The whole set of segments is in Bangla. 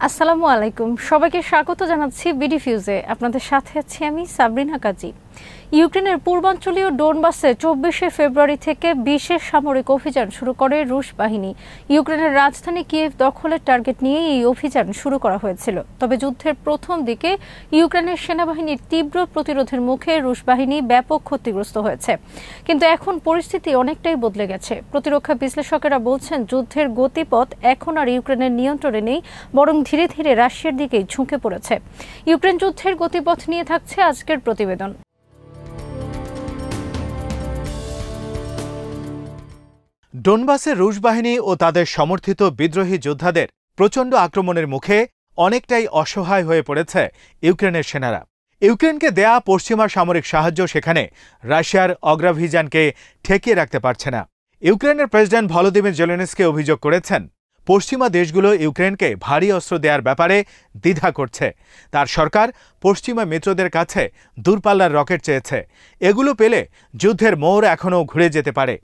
আসসালামু আলাইকুম, সবাইকে স্বাগত জানাচ্ছি বিডি ফিউজে। আপনাদের সাথে আছি আমি সাবরিনা কাজী। ইউক্রেনের পূর্বাঞ্চলীয় ডোনবাসে 24শে ফেব্রুয়ারি থেকে বিশেষ সামরিক অভিযান শুরু করে রুশ বাহিনী। ইউক্রেনের রাজধানী কিয়েভ দখলের টার্গেট নিয়ে এই অভিযান শুরু করা হয়েছিল। তবে যুদ্ধের প্রথম দিকে ইউক্রেনের সেনাবাহিনীর তীব্র প্রতিরোধের মুখে রুশ বাহিনী ব্যাপক ক্ষতিগ্রস্ত হয়েছে। কিন্তু এখন পরিস্থিতি অনেকটাই বদলে গেছে। প্রতিরক্ষা বিশ্লেষকেরা বলছেন, যুদ্ধের গতিপথ এখন আর ইউক্রেনের নিয়ন্ত্রণে নেই, বরং ধীরে ধীরে রাশিয়ার দিকেই ঝুঁকে পড়েছে। ইউক্রেন যুদ্ধের গতিপথ নিয়ে থাকছে আজকের প্রতিবেদন। ডোনবাসে রুশ বাহিনী ও তাদের সমর্থিত বিদ্রোহী যোদ্ধাদের প্রচণ্ড আক্রমণের মুখে অনেকটাই অসহায় হয়ে পড়েছে ইউক্রেনের সেনারা। ইউক্রেনকে দেয়া পশ্চিমা সামরিক সাহায্য সেখানে রাশিয়ার অগ্রাভিযানকে ঠেকিয়ে রাখতে পারছে না। ইউক্রেনের প্রেসিডেন্ট ভলোদিমির জেলেনস্কি অভিযোগ করেছেন, পশ্চিমা দেশগুলো ইউক্রেনকে ভারী অস্ত্র দেওয়ার ব্যাপারে দ্বিধা করছে। তার সরকার পশ্চিমা মিত্রদের কাছে দূরপাল্লার রকেট চেয়েছে। এগুলো পেলে যুদ্ধের মোড় এখনও ঘুরে যেতে পারে।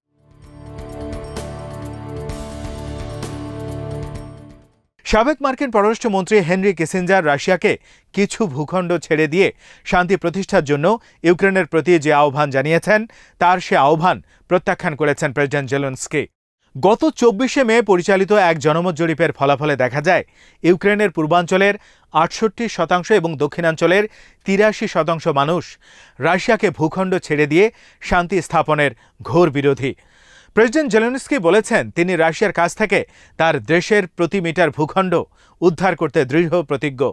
সাবেক মার্কিন পররাষ্ট্রমন্ত্রী হেনরি কিসিঞ্জার রাশিয়াকে কিছু ভূখণ্ড ছেড়ে দিয়ে শান্তি প্রতিষ্ঠার জন্য ইউক্রেনের প্রতি যে আহ্বান জানিয়েছেন, তার সে আহ্বান প্রত্যাখ্যান করেছেন প্রেসিডেন্ট জেলেনস্কি। গত 24শে মে পরিচালিত এক জনমত জরিপের ফলাফলে দেখা যায়, ইউক্রেনের পূর্বাঞ্চলের 68% এবং দক্ষিণাঞ্চলের 83% মানুষ রাশিয়াকে ভূখণ্ড ছেড়ে দিয়ে শান্তি স্থাপনের ঘোর বিরোধী। প্রেসিডেন্ট জেলেনস্কি বলেছেন, তিনি রাশিয়ার কাছ থেকে তার দেশের প্রতি মিটার ভূখণ্ড উদ্ধার করতে দৃঢ় প্রতিজ্ঞ।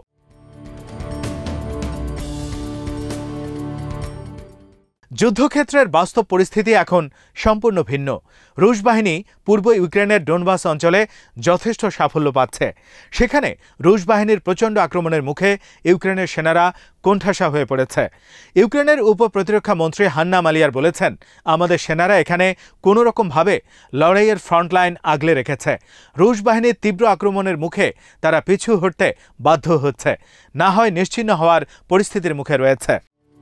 যুদ্ধক্ষেত্রের বাস্তব পরিস্থিতি এখন সম্পূর্ণ ভিন্ন। রুশ বাহিনী পূর্ব ইউক্রেনের ডোনবাস অঞ্চলে যথেষ্ট সাফল্য পাচ্ছে। সেখানে রুশ বাহিনীর প্রচণ্ড আক্রমণের মুখে ইউক্রেনের সেনারা কোণঠাসা হয়ে পড়েছে। ইউক্রেনের উপপ্রতিরক্ষা মন্ত্রী হান্না মালিয়ার বলেছেন, আমাদের সেনারা এখানে কোনো রকমভাবে লড়াইয়ের ফ্রন্টলাইন আগলে রেখেছে। রুশ বাহিনীর তীব্র আক্রমণের মুখে তারা পিছু হটতে বাধ্য হচ্ছে, না হয় নিশ্চিহ্ন হওয়ার পরিস্থিতির মুখে রয়েছে।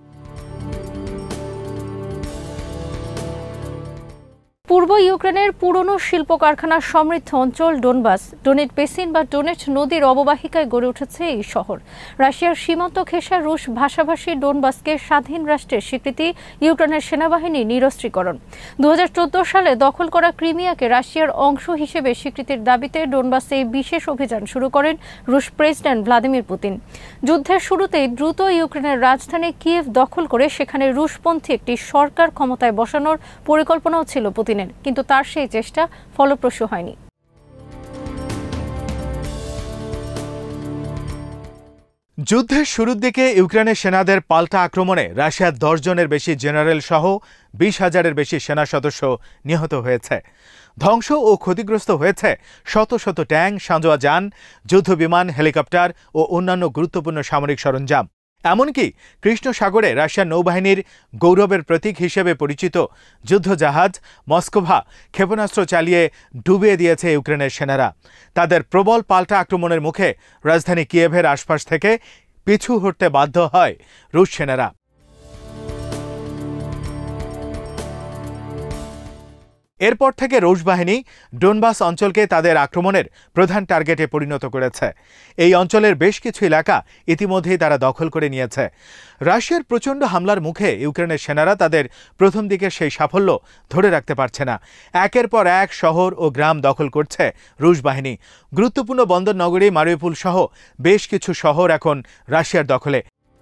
পূর্ব ইউক্রেনের পুরনো শিল্প কারখানার সমৃদ্ধ অঞ্চল ডোনবাস, ডোনেট বেসিন বা ডোনেট নদীর অববাহিকায় গড়ে উঠেছে এই শহর। রাশিয়ার সীমান্ত ঘেঁষা রুশ ভাষাভাষী ডোনবাসকে স্বাধীন রাষ্ট্রের স্বীকৃতি ইউক্রেনের সেনাবাহিনী নিরস্ত্রীকরণ। 2014 সালে দখল করা ক্রিমিয়াকে রাশিয়ার অংশ হিসেবে স্বীকৃতির দাবিতে ডোনবাসে এই বিশেষ অভিযান শুরু করেন রুশ প্রেসিডেন্ট ভ্লাদিমির পুতিন। যুদ্ধের শুরুতেই দ্রুত ইউক্রেনের রাজধানী কিয়েভ দখল করে সেখানে রুশপন্থী একটি সরকার ক্ষমতায় বসানোর পরিকল্পনাও ছিল পুতিন, কিন্তু তার সেই চেষ্টা ফলপ্রসূ হয়নি। যুদ্ধের শুরুর দিকে ইউক্রেনের সেনাদের পাল্টা আক্রমণে রাশিয়ার 10 জনের বেশি জেনারেল সহ 20,000-এর বেশি সেনা সদস্য নিহত হয়েছে। ধ্বংস ও ক্ষতিগ্রস্ত হয়েছে শত শত ট্যাঙ্ক, সাঁজোয়া যান, যুদ্ধবিমান, হেলিকপ্টার ও অন্যান্য গুরুত্বপূর্ণ সামরিক সরঞ্জাম। এমনকি কৃষ্ণ সাগরে রাশিয়ার নৌবাহিনীর গৌরবের প্রতীক হিসেবে পরিচিত যুদ্ধজাহাজ মস্কোভা ক্ষেপণাস্ত্র চালিয়ে ডুবিয়ে দিয়েছে ইউক্রেনের সেনারা। তাদের প্রবল পাল্টা আক্রমণের মুখে রাজধানী কিয়েভের আশপাশ থেকে পিছু হটতে বাধ্য হয় রুশ সেনারা। এরপর থেকে রুশ বাহিনী ডোনবাস অঞ্চলকে তাদের আক্রমণের প্রধান টার্গেটে পরিণত করেছে। এই অঞ্চলের বেশ কিছু এলাকা ইতিমধ্যেই তারা দখল করে নিয়েছে। রাশিয়ার প্রচণ্ড হামলার মুখে ইউক্রেনের সেনারা তাদের প্রথম দিকের সেই সাফল্য ধরে রাখতে পারছে না। একের পর এক শহর ও গ্রাম দখল করছে রুশ বাহিনী। গুরুত্বপূর্ণ বন্দর নগরী মারিউপোল সহ বেশ কিছু শহর এখন রাশিয়ার দখলে।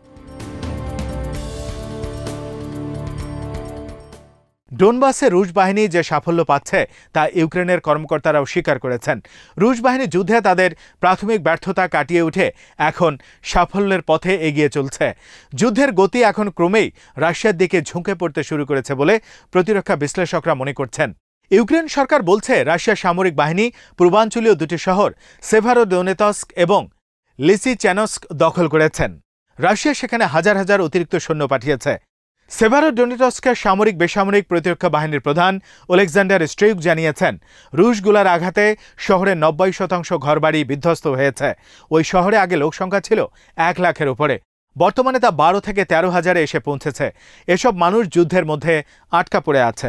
ডোনবাসে রুশ বাহিনী যে সাফল্য পাচ্ছে তা ইউক্রেনের কর্মকর্তারাও স্বীকার করেছেন। রুশ বাহিনী যুদ্ধে তাদের প্রাথমিক ব্যর্থতা কাটিয়ে উঠে এখন সাফল্যের পথে এগিয়ে চলছে। যুদ্ধের গতি এখন ক্রমেই রাশিয়ার দিকে ঝুঁকে পড়তে শুরু করেছে বলে প্রতিরক্ষা বিশ্লেষকরা মনে করছেন। ইউক্রেন সরকার বলছে, রাশিয়ার সামরিক বাহিনী পূর্বাঞ্চলীয় দুটি শহর সেভারোডোনেতস্ক এবং লিসিচ্যানস্ক দখল করেছেন। রাশিয়া সেখানে হাজার হাজার অতিরিক্ত সৈন্য পাঠিয়েছে। সেভারোডোনেতস্কের সামরিক বেসামরিক প্রতিরক্ষা বাহিনীর প্রধান ওলেক্সান্ডার স্ট্রিউক জানিয়েছেন, রুশ গোলার আঘাতে শহরের 90% ঘরবাড়ি বিধ্বস্ত হয়েছে। ওই শহরে আগে লোকসংখ্যা ছিল 1 লাখের উপরে, বর্তমানে তা 12 থেকে 13,000-এ এসে পৌঁছেছে। এসব মানুষ যুদ্ধের মধ্যে আটকা পড়ে আছেন।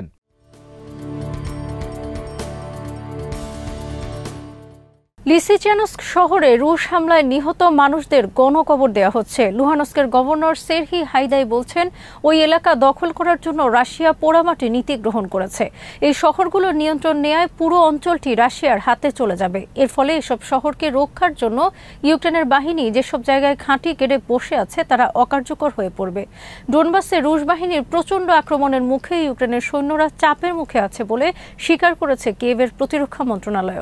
লিসিচানস্ক শহরে রুশ হামলায় নিহত মানুষদের গণকবর দেওয়া হচ্ছে। লুহানস্কের গভর্নর সেরহি হাইদাই বলছেন, ওই এলাকা দখল করার জন্য রাশিয়া পোড়ামাটি নীতি গ্রহণ করেছে। এই শহরগুলোর নিয়ন্ত্রণ নেয়ায় পুরো অঞ্চলটি রাশিয়ার হাতে চলে যাবে। এর ফলে এসব শহরকে রক্ষার জন্য ইউক্রেনের বাহিনী যেসব জায়গায় ঘাঁটি কেড়ে বসে আছে তারা অকার্যকর হয়ে পড়বে। ডোনবাসে রুশ বাহিনীর প্রচণ্ড আক্রমণের মুখে ইউক্রেনের সৈন্যরা চাপের মুখে আছে বলে স্বীকার করেছে কিয়েভের প্রতিরক্ষা মন্ত্রণালয়।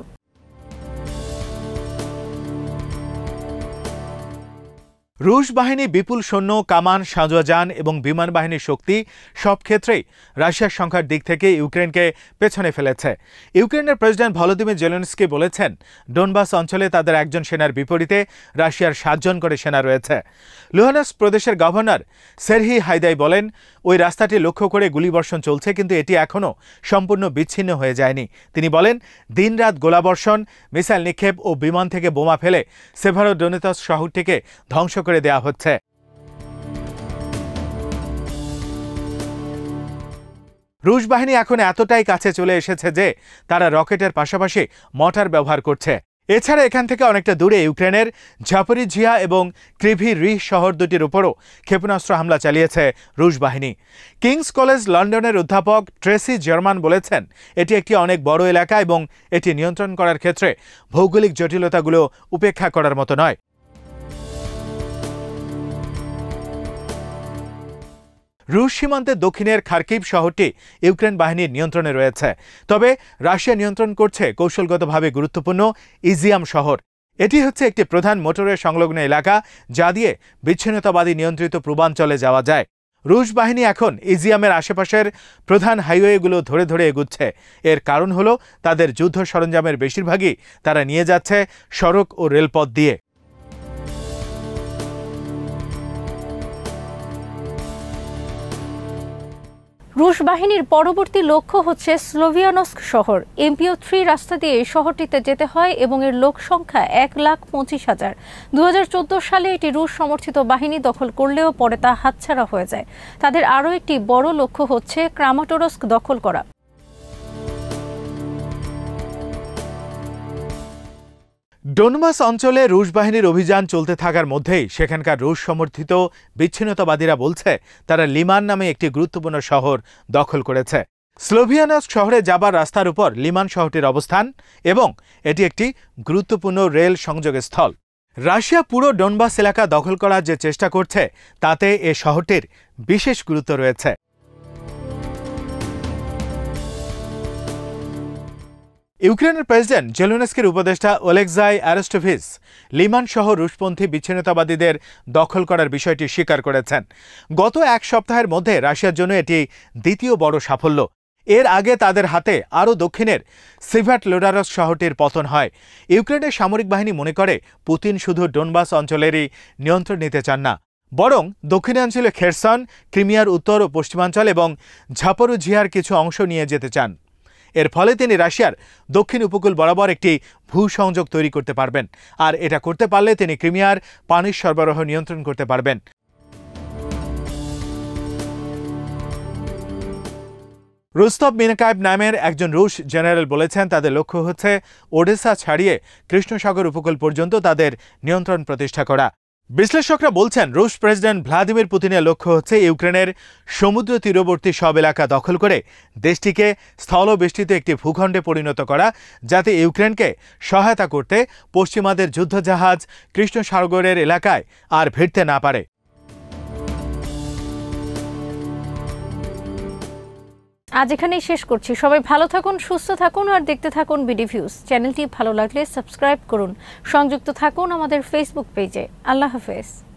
রুশ বাহিনী বিপুল সৈন্য, কামান, সাঁজোয়া যান এবং বিমান বাহিনীর শক্তি সব ক্ষেত্রেই রাশিয়ার সংখ্যার দিক থেকে ইউক্রেনকে পেছনে ফেলেছে। ইউক্রেনের প্রেসিডেন্ট ভলোদিমির জেলেনস্কি বলেছেন, ডোনবাস অঞ্চলে তাদের একজন সেনার বিপরীতে রাশিয়ার 7 জন করে সেনা রয়েছে। লুহানস্ক প্রদেশের গভর্নর সেরহি হাইদাই বলেন, ওই রাস্তাটি লক্ষ্য করে গুলিবর্ষণ চলছে, কিন্তু এটি এখনও সম্পূর্ণ বিচ্ছিন্ন হয়ে যায়নি। তিনি বলেন, দিনরাত গোলাবর্ষণ, মিসাইল নিক্ষেপ ও বিমান থেকে বোমা ফেলে সেভারোডোনেতস্ক শহরটিকে ধ্বংস করে দেওয়া হচ্ছে। রুশ বাহিনী এখন এতটাই কাছে চলে এসেছে যে তারা রকেটের পাশাপাশি মর্টার ব্যবহার করছে। এছাড়া এখান থেকে অনেকটা দূরে ইউক্রেনের জাপোরিজিয়া এবং ক্রিভি রিহ শহর দুটির উপরও ক্ষেপণাস্ত্র হামলা চালিয়েছে রুশ বাহিনী। কিংস কলেজ লন্ডনের অধ্যাপক ট্রেসি জার্মান বলেছেন, এটি একটি অনেক বড় এলাকা এবং এটি নিয়ন্ত্রণ করার ক্ষেত্রে ভৌগোলিক জটিলতাগুলো উপেক্ষা করার মতো নয়। রুশ সীমান্তের দক্ষিণের খার্কিভ শহরটি ইউক্রেন বাহিনীর নিয়ন্ত্রণে রয়েছে। তবে রাশিয়া নিয়ন্ত্রণ করছে কৌশলগতভাবে গুরুত্বপূর্ণ ইজিয়াম শহর। এটি হচ্ছে একটি প্রধান মোটরের সংলগ্ন এলাকা, যা দিয়ে বিচ্ছিন্নতাবাদী নিয়ন্ত্রিত পূর্বাঞ্চলে যাওয়া যায়। রুশ বাহিনী এখন ইজিয়ামের আশেপাশের প্রধান হাইওয়েগুলো ধরে ধরে এগুচ্ছে। এর কারণ হলো তাদের যুদ্ধ সরঞ্জামের বেশিরভাগই তারা নিয়ে যাচ্ছে সড়ক ও রেলপথ দিয়ে। রুশ বাহিনীর পরবর্তী লক্ষ্য হচ্ছে স্লোভিয়ানস্ক শহর। MP3 রাস্তা দিয়ে এই শহরটিতে যেতে হয় এবং এর লোক সংখ্যা 1,25,000। 2014 সালে এটি রুশ সমর্থিত বাহিনী দখল করলেও পরে তা হাতছাড়া হয়ে যায়। তাদের আরও একটি বড় লক্ষ্য হচ্ছে ক্রামাটোরস্ক দখল করা। ডোনবাস অঞ্চলে রুশ বাহিনীর অভিযান চলতে থাকার মধ্যেই সেখানকার রুশ সমর্থিত বিচ্ছিন্নতাবাদীরা বলছে তারা লিমান নামে একটি গুরুত্বপূর্ণ শহর দখল করেছে। স্লোভিয়ানস্ক শহরে যাবার রাস্তার উপর লিমান শহরটির অবস্থান এবং এটি একটি গুরুত্বপূর্ণ রেল সংযোগের স্থল। রাশিয়া পুরো ডোনবাস এলাকা দখল করার যে চেষ্টা করছে তাতে এ শহরটির বিশেষ গুরুত্ব রয়েছে। ইউক্রেনের প্রেসিডেন্ট জেলেনস্কির উপদেষ্টা ওলেক্সাই অ্যারেস্টোভিচ লিমান সহ রুশপন্থী বিচ্ছিন্নতাবাদীদের দখল করার বিষয়টি স্বীকার করেছেন। গত এক সপ্তাহের মধ্যে রাশিয়ার জন্য এটি দ্বিতীয় বড় সাফল্য। এর আগে তাদের হাতে আরও দক্ষিণের সিভাটলোডারস্ক শহরটির পতন হয়। ইউক্রেনের সামরিক বাহিনী মনে করে পুতিন শুধু ডোনবাস অঞ্চলেরই নিয়ন্ত্রণ নিতে চান না, বরং দক্ষিণাঞ্চলে খেরসন, ক্রিমিয়ার উত্তর ও পশ্চিমাঞ্চল এবং ঝাপোরিজিয়ার কিছু অংশ নিয়ে যেতে চান। এর ফলে তিনি রাশিয়ার দক্ষিণ উপকূল বরাবর একটি ভূসংযোগ তৈরি করতে পারবেন, আর এটা করতে পারলে তিনি ক্রিমিয়ার পানির সরবরাহ নিয়ন্ত্রণ করতে পারবেন। রুস্তভ মিনকায়েভ নামের একজন রুশ জেনারেল বলেছেন, তাদের লক্ষ্য হচ্ছে ওডেসা ছাড়িয়ে কৃষ্ণসাগর উপকূল পর্যন্ত তাদের নিয়ন্ত্রণ প্রতিষ্ঠা করা। বিশ্লেষকরা বলছেন, রুশ প্রেসিডেন্ট ভ্লাদিমির পুতিনের লক্ষ্য হচ্ছে ইউক্রেনের সমুদ্র তীরবর্তী সব এলাকা দখল করে দেশটিকে স্থলবেষ্টিত একটি ভূখণ্ডে পরিণত করা, যাতে ইউক্রেনকে সহায়তা করতে পশ্চিমাদের যুদ্ধজাহাজ কৃষ্ণসাগরের এলাকায় আর ভিড়তে না পারে। আজ এখানেই শেষ করছি। সবাই ভালো থাকুন, সুস্থ থাকুন আর দেখতে থাকুন বিডি ভিউজ। চ্যানেলটি ভালো লাগলে সাবস্ক্রাইব করুন। সংযুক্ত থাকুন আমাদের ফেসবুক পেজে। আল্লাহ হাফেজ।